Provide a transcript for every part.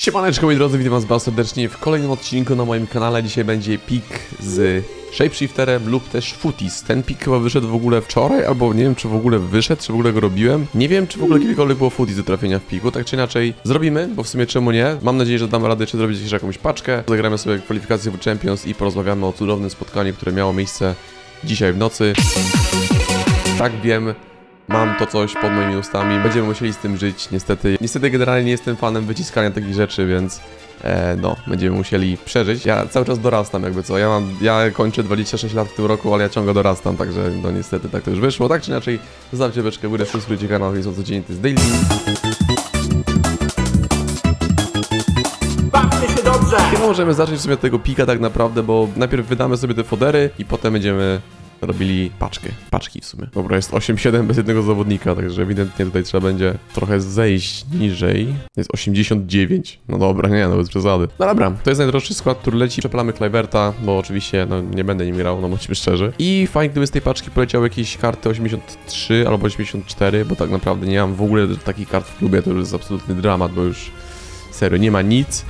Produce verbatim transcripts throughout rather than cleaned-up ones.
Siemaneczko moi drodzy, witam was bardzo serdecznie w kolejnym odcinku na moim kanale. Dzisiaj będzie pik z Shapeshifterem lub też Footies. Ten pik chyba wyszedł w ogóle wczoraj, albo nie wiem czy w ogóle wyszedł, czy w ogóle go robiłem. Nie wiem czy w ogóle kiedykolwiek było Footies do trafienia w piku, tak czy inaczej zrobimy, bo w sumie czemu nie. Mam nadzieję, że damy radę jeszcze zrobić jeszcze jakąś paczkę. Zagramy sobie kwalifikację w Champions i porozmawiamy o cudownym spotkaniu, które miało miejsce dzisiaj w nocy. Tak wiem. Mam to coś pod moimi ustami, będziemy musieli z tym żyć, niestety. Niestety generalnie nie jestem fanem wyciskania takich rzeczy, więc e, no, będziemy musieli przeżyć. Ja cały czas dorastam jakby co, ja mam, ja kończę dwadzieścia sześć lat w tym roku, ale ja ciągle dorastam, także no niestety tak to już wyszło. Tak czy inaczej, zostawcie beczkę w górę, subskrybujcie kanał, jest o codziennie, to jest Daily. Bawmy się dobrze! Chyba możemy zacząć sobie od tego pika tak naprawdę, bo najpierw wydamy sobie te fodery i potem będziemy robili paczkę. Paczki w sumie. Dobra, jest osiem siedem bez jednego zawodnika, także ewidentnie tutaj trzeba będzie trochę zejść niżej. Jest osiemdziesiąt dziewięć. No dobra, nie, no bez przesady. No dobra, to jest najdroższy skład, który leci. Przepalamy Kluiverta, bo oczywiście no nie będę nim grał, no bądźmy szczerzy. I fajnie, gdyby z tej paczki poleciały jakieś karty osiemdziesiąt trzy albo osiemdziesiąt cztery, bo tak naprawdę nie mam w ogóle takich kart w klubie, to już jest absolutny dramat, bo już serio nie ma nic.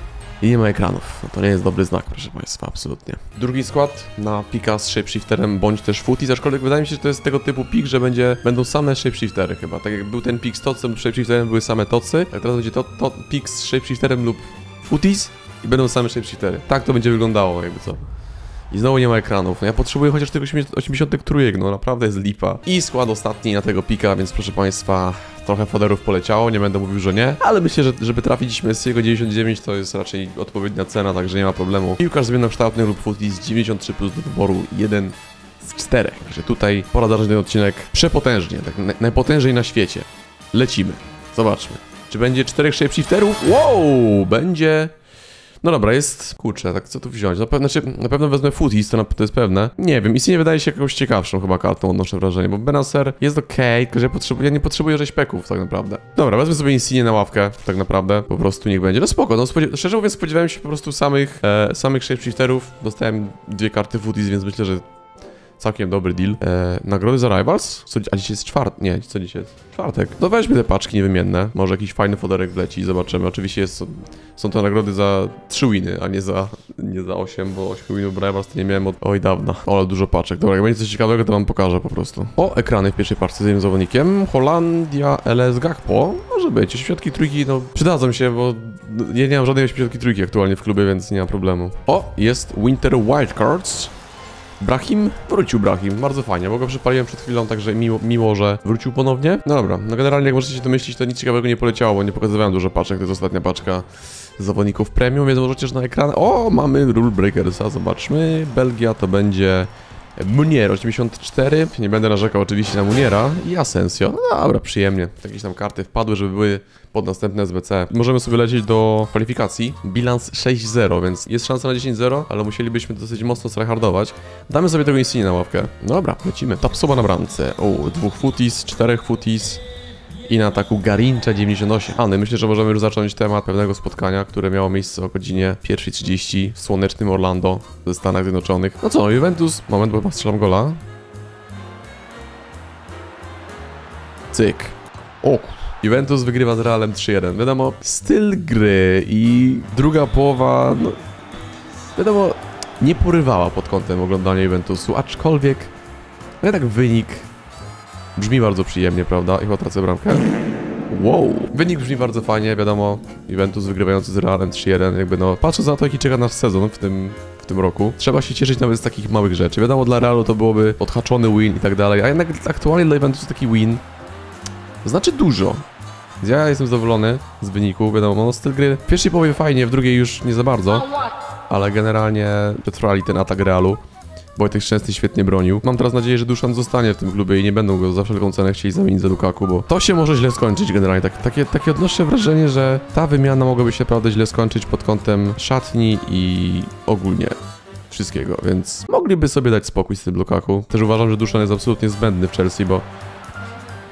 I nie ma ekranów. No to nie jest dobry znak, proszę Państwa, absolutnie. Drugi skład na pika z Shapeshifterem bądź też Footies, aczkolwiek wydaje mi się, że to jest tego typu pik, że będzie, będą same Shapeshiftery chyba. Tak jak był ten pik z Totsem lub Shapeshifterem, były same Totsy, tak teraz będzie to, to pik z Shapeshifterem lub Footies i będą same Shapeshiftery. Tak to będzie wyglądało, jakby co. I znowu nie ma ekranów. No ja potrzebuję chociaż tych osiemdziesiąt trójek, no naprawdę jest lipa. I skład ostatni na tego pika, więc proszę Państwa, trochę foderów poleciało, nie będę mówił, że nie. Ale myślę, że żeby trafić Messiego dziewięćdziesiąt dziewięć to jest raczej odpowiednia cena, także nie ma problemu. Piłkarz zmiennokształtny lub Footies dziewięćdziesiąt trzy plus do wyboru jeden z czterech. Także tutaj pora zacząć ten odcinek przepotężnie, tak najpotężniej na świecie. Lecimy. Zobaczmy. Czy będzie czterech Shapeshifterów? Wow! Będzie... No dobra, jest... Kurczę, tak co tu wziąć? Na pewno, znaczy, na pewno wezmę Footies, to, na, to jest pewne. Nie wiem, i nie wydaje się jakąś ciekawszą chyba kartą, odnoszę wrażenie, bo Benacer jest okej, okay, tylko że ja, potrzebuję, ja nie potrzebuję rzeźpeków tak naprawdę. Dobra, wezmę sobie Insignię na ławkę, tak naprawdę, po prostu niech będzie. No spoko, no szczerze mówiąc spodziewałem się po prostu samych, e, samych Shapeshifterów. Dostałem dwie karty Footies, więc myślę, że całkiem dobry deal. E, nagrody za Rivals? Co, a dzisiaj jest czwartek. Nie, co dzisiaj jest? Czwartek. No weźmy te paczki niewymienne. Może jakiś fajny foderek wleci i zobaczymy. Oczywiście jest, są to nagrody za trzy winy, a nie za, nie za osiem, bo osiem winów Rivals to nie miałem od oj dawna. O, ale dużo paczek. Dobra, jak będzie coś ciekawego, to wam pokażę po prostu. O, ekrany w pierwszej paczce z jednym zawodnikiem. Holandia, L S Gakpo. Może być. osiemdziesiąt trójki, no przydadzą się, bo ja nie mam żadnej osiemdziesiąt trójki aktualnie w klubie, więc nie ma problemu. O, jest Winter Wildcards. Brahim? Wrócił Brahim, bardzo fajnie, bo go przepaliłem przed chwilą, także miło, miło, że wrócił ponownie. No dobra, no generalnie jak możecie się domyślić, to nic ciekawego nie poleciało, bo nie pokazywałem dużo paczek, to jest ostatnia paczka zawodników premium, więc możecie też na ekran... O, mamy Rule Breakersa, zobaczmy. Belgia to będzie Munier osiemdziesiąt cztery, nie będę narzekał oczywiście na Muniera i Asensio. No dobra, przyjemnie, jakieś tam karty wpadły, żeby były pod następne S B C. Możemy sobie lecieć do kwalifikacji. Bilans sześć zero, więc jest szansa na dziesięć zero, ale musielibyśmy dosyć mocno tryhardować. Damy sobie tego Insignię na ławkę. Dobra, lecimy. Tapsoba na bramce. O, dwóch Footies, czterech Footies. I na ataku Garincha dziewięćdziesiąt osiem. A, no myślę, że możemy już zacząć temat pewnego spotkania, które miało miejsce o godzinie pierwszej trzydzieści w słonecznym Orlando ze Stanach Zjednoczonych. No co, Juventus, moment, bo chyba strzelam gola. Cyk. O, Juventus wygrywa z Realem trzy jeden. Wiadomo, styl gry i druga połowa, no, wiadomo, nie porywała pod kątem oglądania Juventusu, aczkolwiek, no jednak wynik brzmi bardzo przyjemnie, prawda? I chyba tracę bramkę. Wow! Wynik brzmi bardzo fajnie, wiadomo, Juventus wygrywający z Realem trzy jeden, jakby no, patrząc na to, jaki czeka nasz sezon w tym, w tym roku, trzeba się cieszyć nawet z takich małych rzeczy. Wiadomo, dla Realu to byłoby odhaczony win i tak dalej, a jednak aktualnie dla Juventusu taki win znaczy dużo. Ja jestem zadowolony z wyniku, wiadomo, no styl gry w pierwszej połowie fajnie, w drugiej już nie za bardzo, ale generalnie przetrwali ten atak Realu. Wojtek Szczęsny świetnie bronił. Mam teraz nadzieję, że Duszan zostanie w tym klubie i nie będą go za wszelką cenę chcieli zamienić za Lukaku, bo to się może źle skończyć generalnie. Tak, takie, takie odnoszę wrażenie, że ta wymiana mogłaby się naprawdę źle skończyć pod kątem szatni i ogólnie wszystkiego, więc mogliby sobie dać spokój z tym Lukaku. Też uważam, że Duszan jest absolutnie zbędny w Chelsea, bo...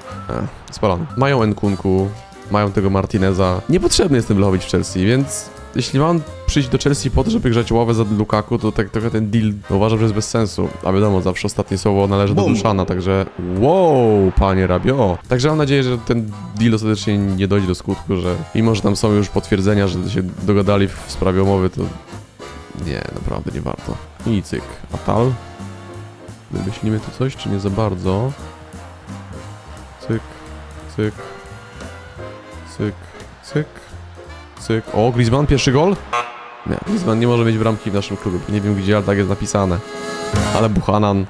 E, spalony. Mają Nkunku, mają tego Martineza. Niepotrzebny jest ten Vlahovic w Chelsea, więc jeśli mam przyjść do Chelsea po to, żeby grzać ławę za Lukaku, to tak trochę ten deal uważam, że jest bez sensu. A wiadomo, zawsze ostatnie słowo należy do Duszana, także wow, panie Rabiot. Także mam nadzieję, że ten deal ostatecznie nie dojdzie do skutku, że mimo, że tam są już potwierdzenia, że się dogadali w sprawie umowy, to nie, naprawdę nie warto. I cyk, Atal. Wymyślimy tu coś, czy nie za bardzo? Cyk, cyk, cyk, cyk, cyk. O, Griezmann, pierwszy gol? Nie, Griezmann nie może mieć bramki w naszym klubie. Nie wiem gdzie, ale tak jest napisane. Ale Buchanan.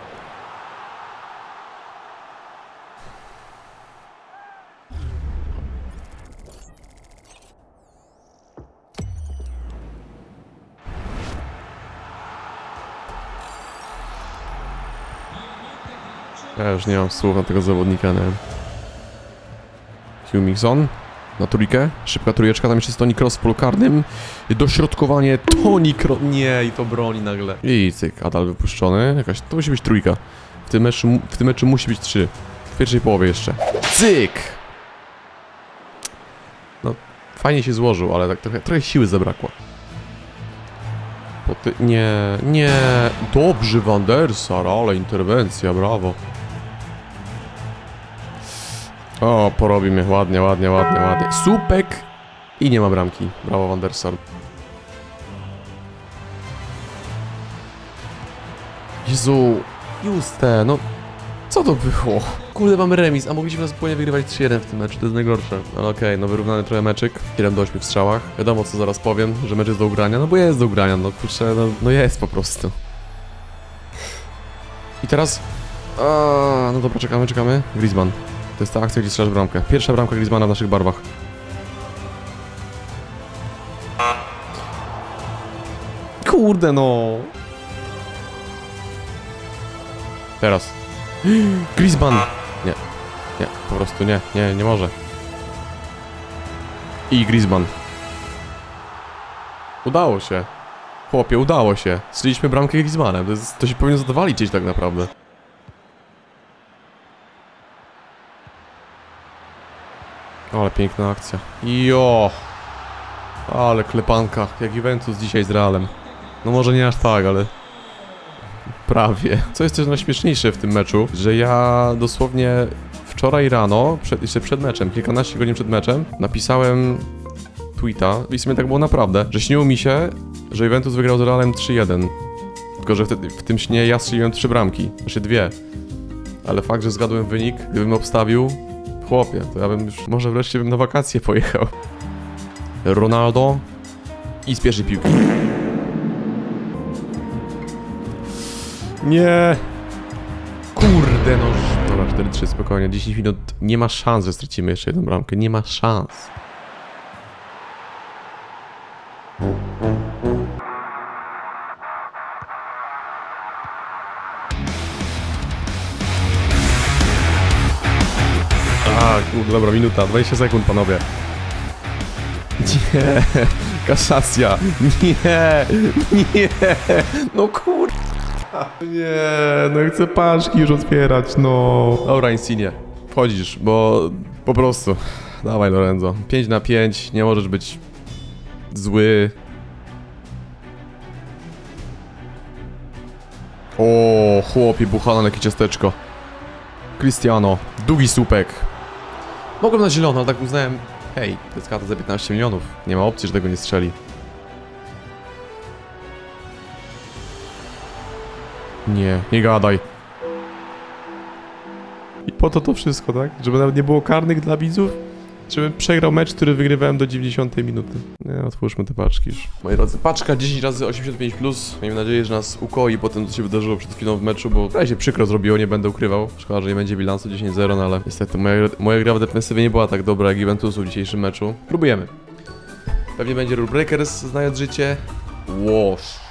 Ja już nie mam słów na tego zawodnika, nie? Hummingson na trójkę, szybka trójeczka, tam jeszcze jest Toni Kroos w polu karnym. Dośrodkowanie, Toni Kroos, nie, i to broni nagle. I cyk, Adal wypuszczony, jakaś, to musi być trójka. W tym meczu, w tym meczu musi być trzy. W pierwszej połowie jeszcze. Cyk! No, fajnie się złożył, ale tak trochę, trochę siły zabrakło. Ty... Nie, nie, dobrze Van der Sar, ale interwencja, brawo. O, porobi mnie, ładnie, ładnie, ładnie, ładnie. Słupek i nie ma bramki, brawo Van der Sar. Jezu, Juste, no co to było? Kurde, mamy remis, a mogliśmy spokojnie wygrywać trzy jeden w tym meczu, to jest najgorsze. Ale okej, okay, no wyrównany trochę meczyk, siedem do ośmiu w strzałach. Wiadomo co zaraz powiem, że mecz jest do ugrania, no bo jest do ugrania, no kurczę, no, no jest po prostu. I teraz... A, no dobra, czekamy, czekamy. Griezmann. To jest ta akcja, gdzie strzelasz bramkę. Pierwsza bramka Griezmana w naszych barwach. Kurde no! Teraz. Griezmann! Nie, nie, po prostu nie, nie, nie może. I Griezmann. Udało się. Chłopie, udało się. Strzeliśmy bramkę Griezmannem. To, jest, to się powinno zadowolić gdzieś tak naprawdę. Ale piękna akcja. Jo! Ale klepanka. Jak Juventus dzisiaj z Realem. No może nie aż tak, ale... Prawie. Co jest też najśmieszniejsze w tym meczu, że ja dosłownie wczoraj rano, przed, jeszcze przed meczem, kilkanaście godzin przed meczem, napisałem tweeta i w sumie tak było naprawdę, że śniło mi się, że Juventus wygrał z Realem trzy jeden. Tylko, że wtedy, w tym śnie ja strzeliłem trzy bramki, znaczy dwie. Ale fakt, że zgadłem wynik, gdybym obstawił, chłopie, to ja bym już, może wreszcie bym na wakacje pojechał. Ronaldo i z pierwszej piłki. Nie! Kurde no! Dobra, cztery trzy, spokojnie, dziesięć minut, nie ma szans, że stracimy jeszcze jedną bramkę, nie ma szans. A, kurde, dobra, minuta, dwadzieścia sekund, panowie. Nie, kasacja, nie, nie, no kurde. Nie, no chcę paczki już otwierać, no. Dobra, Insigne, wchodzisz, bo po prostu. Dawaj, Lorenzo, pięć na pięć, nie możesz być zły. O, chłopie, Buchanan, jakie ciasteczko. Cristiano, długi słupek. Mogłem na zielono, ale tak uznałem, hej, to jest karta za piętnaście milionów, nie ma opcji, że tego nie strzeli. Nie, nie gadaj. I po to to wszystko, tak? Żeby nawet nie było karnych dla widzów? Żebym przegrał mecz, który wygrywałem do dziewięćdziesiątej minuty. Nie, otwórzmy te paczki już. Moi drodzy, paczka dziesięć razy osiemdziesiąt pięć plus. Miejmy nadzieję, że nas ukoi po tym, co się wydarzyło przed chwilą w meczu, bo prawie się przykro zrobiło, nie będę ukrywał. Szkoda, że nie będzie bilansu dziesięć zero, no ale niestety moja, moja gra w defensywie nie była tak dobra jak Juventusu w dzisiejszym meczu. Próbujemy. Pewnie będzie Rule Breakers, znając życie. Łoż.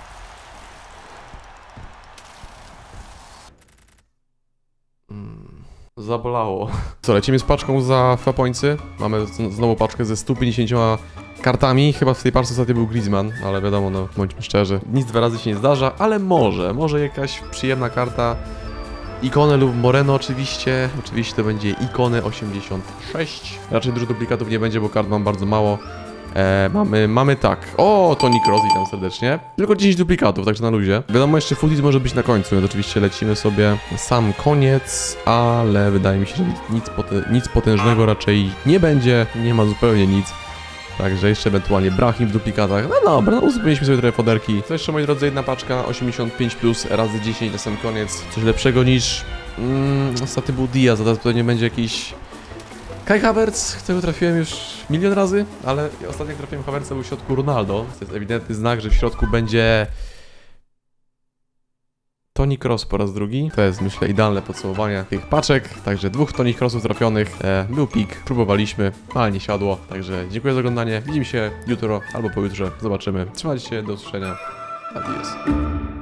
Zabolało. Co, lecimy z paczką za Fapońcy. Mamy znowu paczkę ze stu pięćdziesięcioma kartami. Chyba w tej paczce ostatnio był Griezmann, ale wiadomo, no bądźmy szczerzy. Nic dwa razy się nie zdarza, ale może, może jakaś przyjemna karta. Ikonę lub Moreno oczywiście. Oczywiście to będzie Ikony osiemdziesiąt sześć. Raczej dużo duplikatów nie będzie, bo kart mam bardzo mało. E, mamy, mamy tak. O, Toni Kroos, witam serdecznie. Tylko dziesięć duplikatów, także na luzie. Wiadomo, jeszcze Footies może być na końcu, więc oczywiście lecimy sobie na sam koniec, ale wydaje mi się, że nic, pote nic potężnego raczej nie będzie. Nie ma zupełnie nic. Także jeszcze ewentualnie Brahim w duplikatach. No dobra, no uzupełniliśmy sobie trochę foderki. To jeszcze, moi drodzy, jedna paczka, osiemdziesiąt pięć plus razy dziesięć na sam koniec. Coś lepszego niż... Mm, ostatni był Diaz, a teraz tutaj nie będzie jakiś... Kai Havertz, którego trafiłem już milion razy, ale ostatnio jak trafiłem Havertza był w środku Ronaldo. To jest ewidentny znak, że w środku będzie... Toni Kroos po raz drugi. To jest, myślę, idealne podsumowanie tych paczek. Także dwóch Toni Kroosów trafionych. E, był pik, próbowaliśmy, ale nie siadło. Także dziękuję za oglądanie. Widzimy się jutro albo pojutrze. Zobaczymy. Trzymajcie się, do usłyszenia. Adios.